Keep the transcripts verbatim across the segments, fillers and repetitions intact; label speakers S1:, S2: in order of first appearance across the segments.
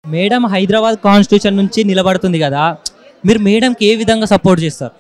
S1: Madam Hyderabad constitution నుంచి నిలబడుతుంది కదా, మీరు మేడంకి ఏ విధంగా సపోర్ట్ చేస్తారు?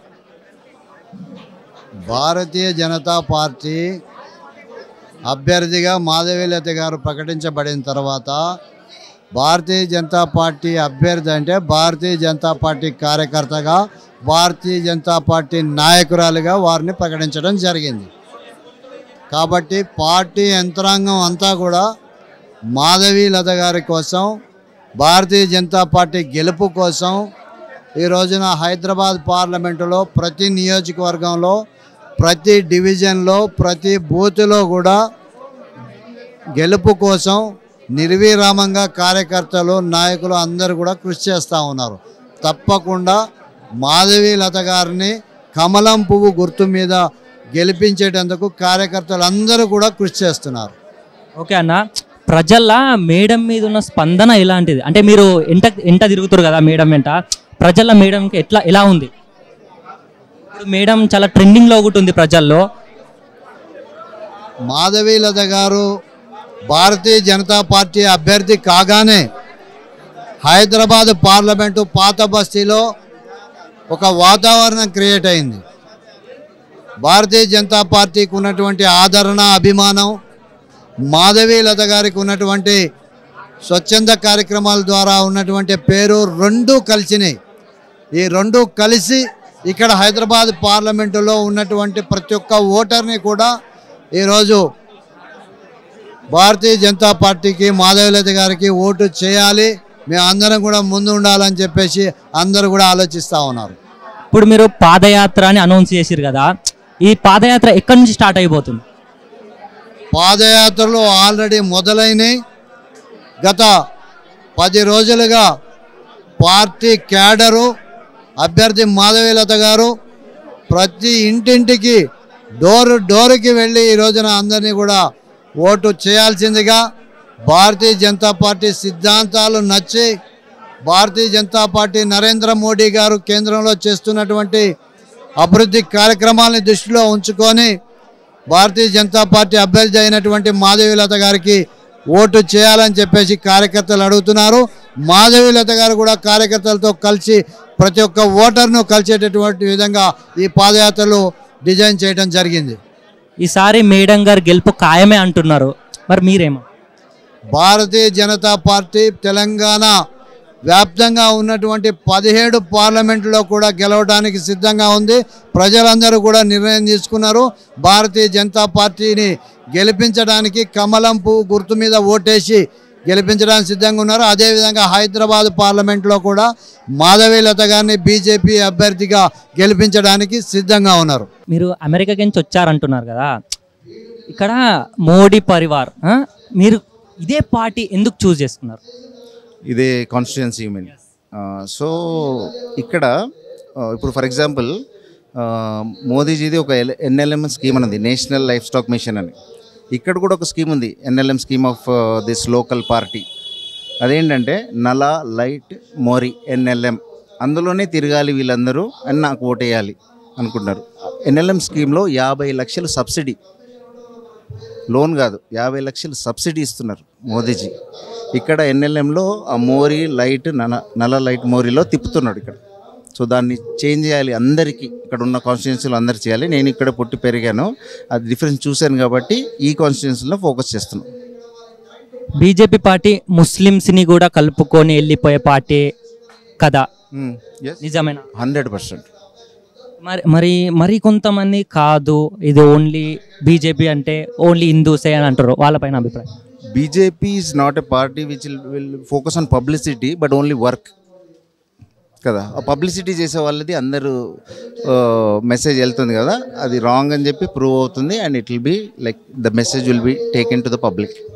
S2: భారతీయ జనతా పార్టీ అభ్యర్థిగా మాధవీలత గారు ప్రకటించబడిన తర్వాత భారతీయ జనతా పార్టీ అభ్యర్థి అంటే భారతీయ జనతా పార్టీ కార్యకర్తగా, భారతీయ జనతా పార్టీ నాయకురాలుగా వారిని ప్రకటించడం జరిగింది. కాబట్టి పార్టీ యంత్రాంగం అంతా కూడా మాధవీలత గారి కోసం, భారతీయ జనతా పార్టీ గెలుపు కోసం ఈ రోజున హైదరాబాద్ పార్లమెంటులో ప్రతి నియోజకవర్గంలో, ప్రతి డివిజన్లో, ప్రతి బూత్లో కూడా గెలుపు కోసం నిర్విరామంగా కార్యకర్తలు, నాయకులు అందరూ కూడా కృషి చేస్తూ ఉన్నారు. తప్పకుండా మాధవీలత గారిని కమలం పువ్వు గుర్తు మీద గెలిపించేటందుకు కార్యకర్తలు అందరూ కూడా కృషి చేస్తున్నారు.
S1: ఓకే అన్న, ప్రజల మేడం మీద ఉన్న స్పందన ఎలాంటిది? అంటే మీరు ఎంట ఎంట తిరుగుతారు కదా మేడం వెంట, ప్రజల మేడంకి ఎట్లా ఎలా ఉంది? ఇప్పుడు మేడం చాలా ట్రెండింగ్లో ఒకటి ఉంది ప్రజల్లో.
S2: మాధవీలత గారు భారతీయ జనతా పార్టీ అభ్యర్థి కాగానే హైదరాబాద్ పార్లమెంటు పాత బస్తీలో ఒక వాతావరణం క్రియేట్ అయింది. భారతీయ జనతా పార్టీకి ఉన్నటువంటి ఆదరణ, అభిమానం, మాధవీలత గారికి ఉన్నటువంటి స్వచ్ఛంద కార్యక్రమాల ద్వారా ఉన్నటువంటి పేరు రెండు కలిసినాయి. ఈ రెండు కలిసి ఇక్కడ హైదరాబాద్ పార్లమెంటులో ఉన్నటువంటి ప్రతి ఒక్క ఓటర్ని కూడా ఈరోజు భారతీయ జనతా పార్టీకి, మాధవీలత గారికి ఓటు చేయాలి, మేము అందరం కూడా ముందు ఉండాలని చెప్పేసి అందరూ కూడా ఆలోచిస్తూ ఉన్నారు.
S1: ఇప్పుడు మీరు పాదయాత్ర అని అనౌన్స్ చేసిరు కదా, ఈ పాదయాత్ర ఎక్కడి నుంచి స్టార్ట్ అయిపోతుంది?
S2: పాదయాత్రలు ఆల్రెడీ మొదలైనవి. గత పది రోజులుగా పార్టీ క్యాడరు, అభ్యర్థి మాధవీలత గారు ప్రతి ఇంటింటికి డోరు డోరుకి వెళ్ళి ఈ రోజున అందరినీ కూడా ఓటు చేయాల్సిందిగా, భారతీయ జనతా పార్టీ సిద్ధాంతాలు నచ్చి, భారతీయ జనతా పార్టీ నరేంద్ర మోడీ గారు కేంద్రంలో చేస్తున్నటువంటి అభివృద్ధి కార్యక్రమాలని దృష్టిలో ఉంచుకొని భారతీయ జనతా పార్టీ అభ్యర్థి అయినటువంటి మాధవీలత గారికి ఓటు చేయాలని చెప్పేసి కార్యకర్తలు అడుగుతున్నారు. మాధవీలత గారు కూడా కార్యకర్తలతో కలిసి ప్రతి ఒక్క ఓటర్ను కలిసేటటువంటి విధంగా ఈ పాదయాత్రలు డిజైన్ చేయడం జరిగింది.
S1: ఈసారి మేడం గారు గెలుపు ఖాయమే అంటున్నారు, మరి మీరేమో?
S2: భారతీయ జనతా పార్టీ తెలంగాణ వ్యాప్తంగా ఉన్నటువంటి పదిహేడు పార్లమెంటులో కూడా గెలవడానికి సిద్ధంగా ఉంది. ప్రజలందరూ కూడా నిర్ణయం తీసుకున్నారు. భారతీయ జనతా పార్టీని గెలిపించడానికి కమలం పువ్వు గుర్తు మీద ఓటేసి గెలిపించడానికి సిద్ధంగా ఉన్నారు. అదేవిధంగా హైదరాబాద్ పార్లమెంట్లో కూడా మాధవీలత గారిని బీజేపీ అభ్యర్థిగా గెలిపించడానికి సిద్ధంగా ఉన్నారు.
S1: మీరు అమెరికా నుంచి వచ్చారంటున్నారు కదా, ఇక్కడ మోడీ పరివార్, మీరు ఇదే పార్టీ ఎందుకు చూస్ చేసుకున్నారు?
S3: ఇదే కాన్స్టిట్యుయెన్సీ మీన్ సో ఇక్కడ ఇప్పుడు ఫర్ ఎగ్జాంపుల్ మోదీజీది ఒక ఎన్ఎల్ఎం స్కీమ్ అనేది నేషనల్ లైఫ్ స్టాక్ మిషన్ అని, ఇక్కడ కూడా ఒక స్కీమ్ ఉంది, NLM scheme of this local party. అదేంటంటే నల లైట్ మోరీ ఎన్ఎల్ఎం, అందులోనే తిరగాలి వీళ్ళందరూ అని నాకు ఓటేయాలి అనుకుంటున్నారు. ఎన్ఎల్ఎం స్కీమ్లో యాభై లక్షలు సబ్సిడీ, లోన్ కాదు, యాభై లక్షలు సబ్సిడీ ఇస్తున్నారు మోదీజీ. ఇక్కడ ఎన్ఎల్ఎంలో ఆ మోరీ లైట్ నల నల లైట్ మోరీలో తిప్పుతున్నాడు ఇక్కడ. సో దాన్ని చేంజ్ చేయాలి అందరికీ, ఇక్కడ ఉన్న కాన్స్టిట్యున్సీలో అందరు చేయాలి. నేను ఇక్కడ పుట్టి పెరిగాను, అది డిఫరెన్స్ చూశాను కాబట్టి ఈ కాన్స్టిట్యున్సీలో ఫోకస్ చేస్తున్నాను.
S1: బీజేపీ పార్టీ ముస్లిమ్స్ని కూడా కలుపుకొని వెళ్ళిపోయే పార్టీ కదా, నిజమేనా?
S3: Hundred percent.
S1: మరి మరి మరి కొంతమంది కాదు, ఇది ఓన్లీ బీజేపీ అంటే ఓన్లీ హిందూసే అని అంటారు, వాళ్ళపైన అభిప్రాయం?
S3: BJP is not a party which will focus on publicity but only work కదా. ఆ పబ్లిసిటీ చేసే వాళ్ళది అందరూ మెసేజ్ వెళ్తుంది కదా, అది రాంగ్ అని చెప్పి ప్రూవ్ అవుతుంది. And it will be like the message will be taken to the public.